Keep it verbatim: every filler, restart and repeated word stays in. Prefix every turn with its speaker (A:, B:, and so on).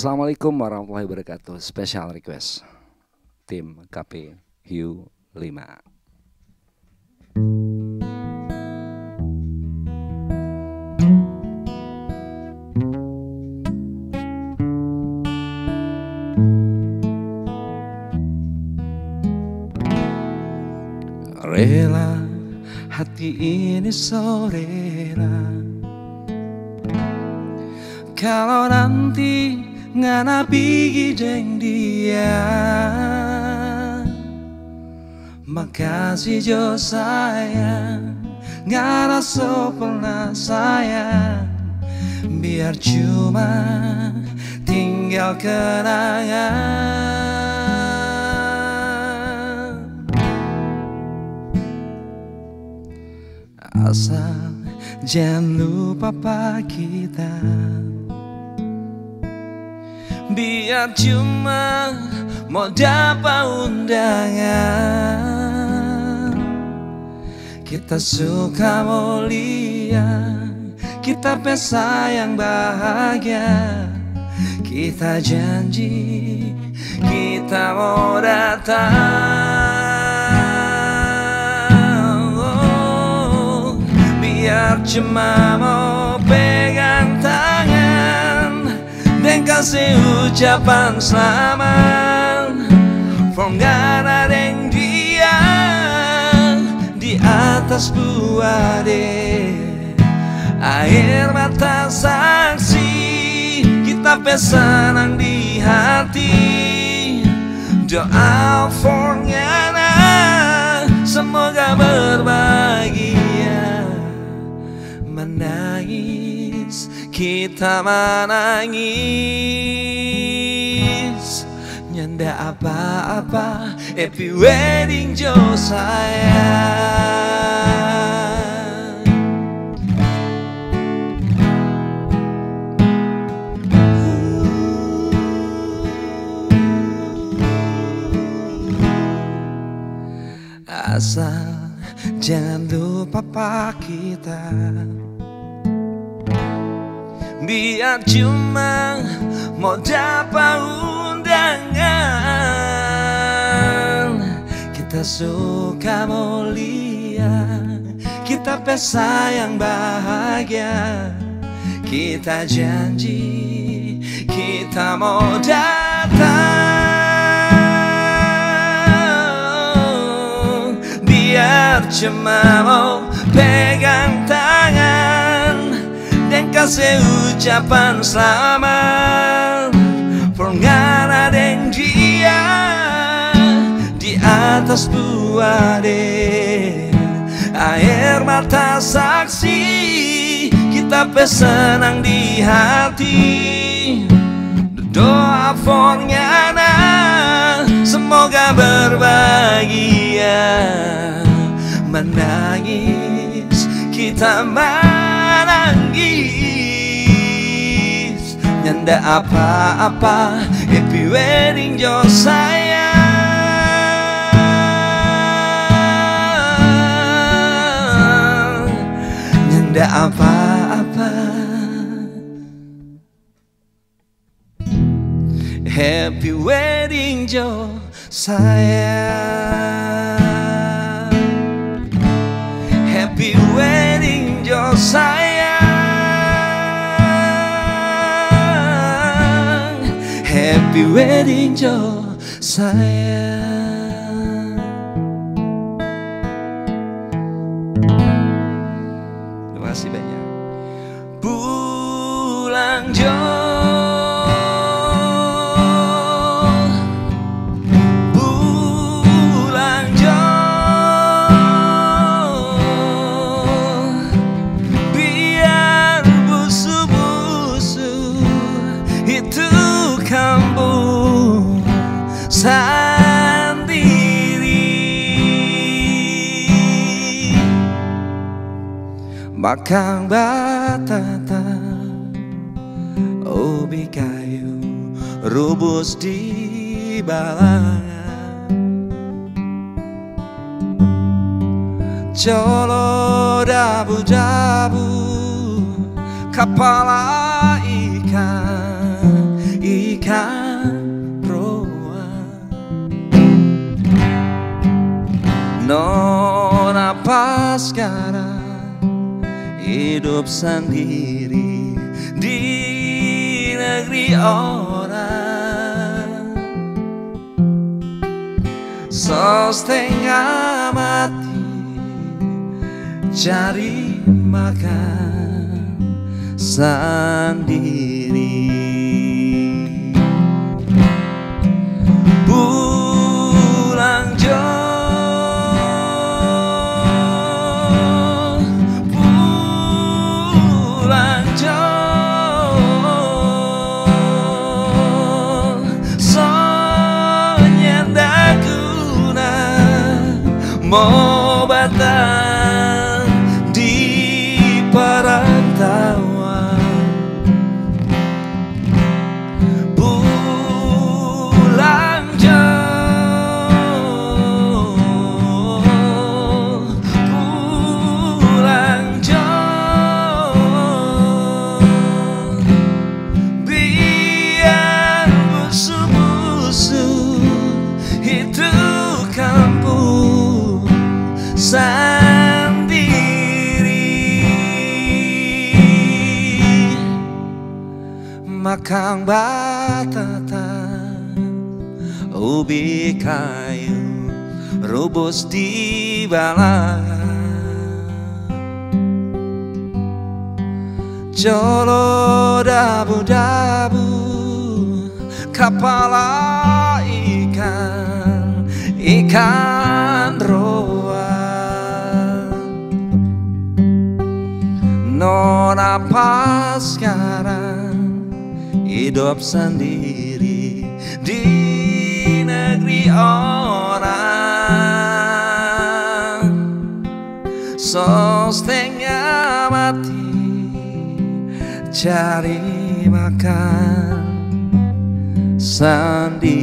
A: Assalamualaikum warahmatullahi wabarakatuh. Special request tim K P Hiu lima. Rela hati ini sorela kalau nanti ngana pigi jeng dia, makasih jo sayang ngana so pernah sayang, biar cuma tinggal kenangan. Asal jangan lupa pak kita, biar cuma mau dapat undangan. Kita suka mulia, kita pesta yang bahagia. Kita janji kita mau datang. Biar cuma mau pegang tangan dan kasih ucapan selamat. From Ghana dan dia di atas buah deh, air mata saksi kita pesan di hati. Doa for Ghana semoga berbahagia. Menangis, kita menangis. Nyanda apa-apa, happy wedding jo sayang. Asal jangan lupa pak kita, biar cuma mau dapat undangan. Kita suka mulia, kita pesta yang bahagia. Kita janji kita mau datang, biar cuma mau pegang tangan dan kasih ucapan selamat. For Ghana dan dia di atas buah deh, air mata saksi kita pesenang di hati. Doa for Ghana semoga berbahagia. Menangis kita menangis, nyanda apa-apa, happy wedding jo sayang. Nyanda apa-apa, happy wedding jo sayang. Happy wedding jo sayang. Happy wedding jo sayang. Terima kasih banyak. Pulang jo, kampung sendiri, bakang batata, ubi kayu rubus di balangan, colo dabu-dabu, kepala ikan, ikan apa sekarang hidup sendiri di negeri orang, setengah mati cari makan sendiri. Pulang jauh, pulang jauh, sonyenda guna mau batang di perantauan. Pulang jauh, pulang jauh, biar busu-busu itu kampung sendiri. Makan batatan, ubi kayu, rubus di balangan, jolo dabu-dabu, kepala ikan, ikan roa. Non apa sekarang hidup sendiri di negeri orang, setengah mati cari makan sendiri.